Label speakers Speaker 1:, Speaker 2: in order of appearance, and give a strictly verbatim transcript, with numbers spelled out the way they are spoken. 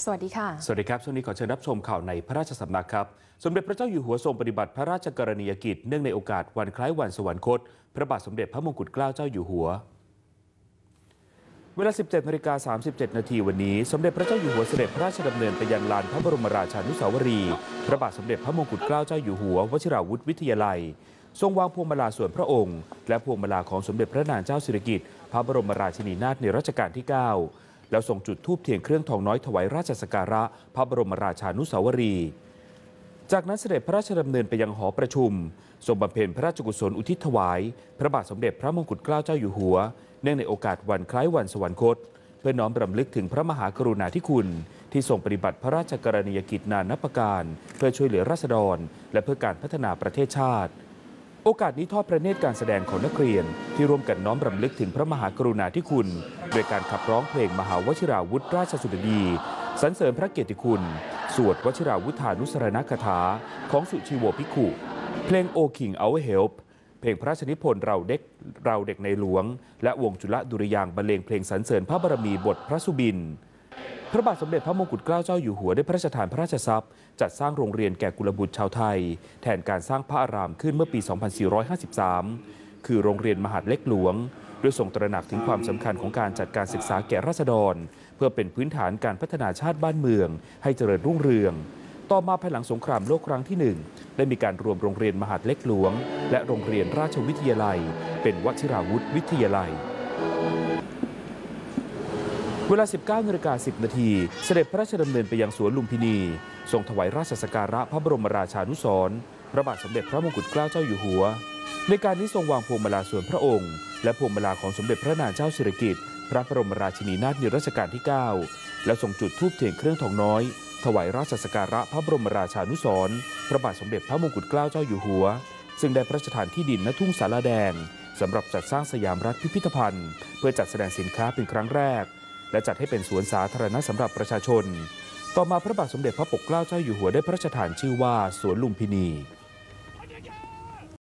Speaker 1: สวัสดีค่ะ
Speaker 2: สวัสดีครับช่วงนี้ขอเชิญรับชมข่าวในพระราชสำนักครับสมเด็จพระเจ้าอยู่หัวทรงปฏิบัติพระราชกรณียกิจเนื่องในโอกาสวันคล้ายวันสวรรคตพระบาทสมเด็จพระมงกุฎเกล้าเจ้าอยู่หัวเวลา สิบเจ็ดนาฬิกาสามสิบเจ็ดนาทีวันนี้สมเด็จพระเจ้าอยู่หัวเสด็จพระราชดำเนินไปยังลานพระบรมราชานุสาวรีย์พระบาทสมเด็จพระมงกุฎเกล้าเจ้าอยู่หัววชิราวุธวิทยาลัยทรงวางพวงมาลาส่วนพระองค์และพวงมาลาของสมเด็จพระนางเจ้าสิริกิติ์พระบรมราชินีนาถในรัชกาลที่เก้าแล้วส่งจุดธูปเทียนเครื่องทองน้อยถวายราชสักการะพระบรมราชานุสาวรีย์จากนั้นเสด็จพระราชดำเนินไปยังหอประชุมทรงบำเพ็ญพระราชกุศลอุทิศถวายพระบาทสมเด็จพระมงกุฎเกล้าเจ้าอยู่หัวเนื่องในโอกาสวันคล้ายวันสวรรคตเพื่อน้อมรำลึกถึงพระมหากรุณาธิคุณที่ทรงปฏิบัติพระราชกรณียกิจนานับประการเพื่อช่วยเหลือราษฎรและเพื่อการพัฒนาประเทศชาติโอกาสนี้ทอดพระเนตรการแสดงของนักเรียนที่ร่วมกันน้อมรำลึกถึงพระมหากรุณาธิคุณโดยการขับร้องเพลงมหาวชิราวุธราชสุดดีสรรเสริญพระเกียรติคุณสวดวชิราวุธานุสรณคาถาของสุชีโวภิกขุเพลงโอคิงเอาเฮลป์เพลงพระราชนิพนธ์เราเด็กเราเด็กในหลวงและวงจุลดุริยางค์บรรเลงเพลงสรรเสริญพระบารมีบทพระสุบินพระบาทสมเด็จพระมงกุฎเกล้าเจ้าอยู่หัวได้พระราชทานพระราชทรัพย์จัดสร้างโรงเรียนแก่กุลบุตรชาวไทยแทนการสร้างพระอารามขึ้นเมื่อปี สองพันสี่ร้อยห้าสิบสาม คือโรงเรียนมหาดเล็กหลวงโดยทรงตระหนักถึงความสำคัญของการจัดการศึกษาแก่ราษฎรเพื่อเป็นพื้นฐานการพัฒนาชาติบ้านเมืองให้เจริญรุ่งเรืองต่อมาภายหลังสงครามโลกครั้งที่หนึ่งได้มีการรวมโรงเรียนมหาดเล็กหลวงและโรงเรียนราชวิทยาลัยเป็นวชิราวุธวิทยาลัยเวลา สิบเก้านาฬิกาสิบนาทีเสด็จพระราชดำเนินไปยังสวนลุมพินีทรงถวายราชสักการะพระบรมราชานุสรณ์พระบาทสมเด็จพระมงกุฎเกล้าเจ้าอยู่หัวในการนี้ทรงวางพวงมาลาส่วนพระองค์และพวงมาลาของสมเด็จพระนางเจ้าสิริกิติ์พระบรมราชินีนาถในรัชกาลที่เก้าและทรงจุดธูปเทียนเครื่องทองน้อยถวายราชสักการะพระบรมราชานุสรณ์พระบาทสมเด็จพระมงกุฎเกล้าเจ้าอยู่หัวซึ่งได้พระราชทานที่ดินณทุ่งสาราแดงสำหรับจัดสร้างสยามรัฐพิพิธภัณฑ์เพื่อจัดแสดงสินค้าเป็นครั้งแรกและจัดให้เป็นสวนสาธารณะสำหรับประชาชนต่อมาพระบาทสมเด็จพระปกเกล้าเจ้าอยู่หัวได้พระราชทานชื่อว่าสวนลุมพินี